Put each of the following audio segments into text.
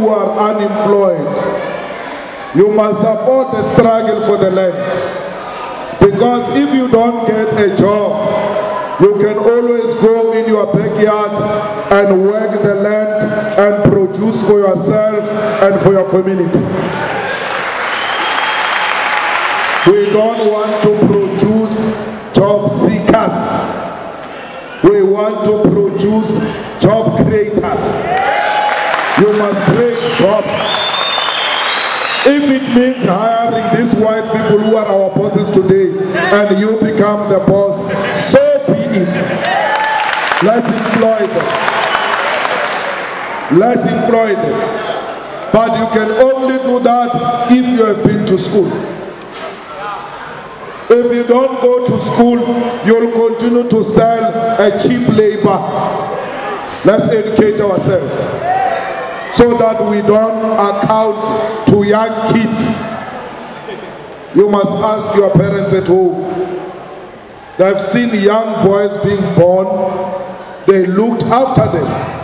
who are unemployed, you must support the struggle for the land. Because if you don't get a job, you can always go in your backyard and work the land and produce for yourself and for your community. We don't want to produce job seekers. We want to produce job creators. You must create jobs. If it means hiring these white people who are our bosses today and you become the boss, so be it. Let's employ them. Let's employ them. But you can only do that if you have been to school. If you don't go to school, you'll continue to sell a cheap labor. Let's educate ourselves so that we don't account to young kids. You must ask your parents at home. They've seen young boys being born. They looked after them.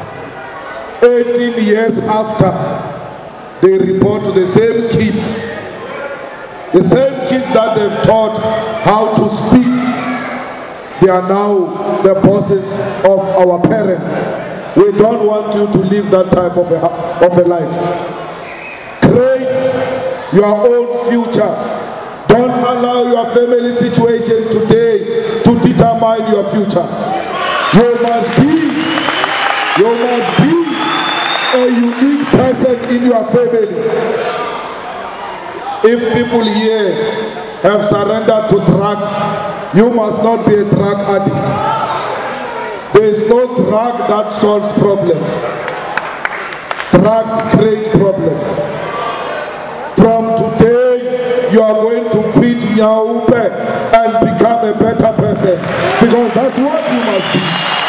18 years after, they report to the same kids. The same kids that they've taught how to speak, they are now the bosses of our parents. We don't want you to live that type of a life. Create your own future. Don't allow your family situation today to determine your future. You must be a unique person in your family. If people here have surrendered to drugs, you must not be a drug addict. There is no drug that solves problems. Drugs create problems. From today, you are going to quit Nyaupe and become a better person, because that's what you must be.